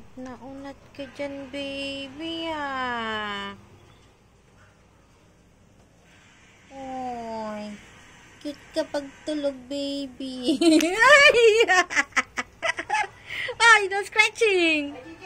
Unat na unat ka dyan, baby, ah. Oy, cute ka pag tulog, baby. Ay, no scratching.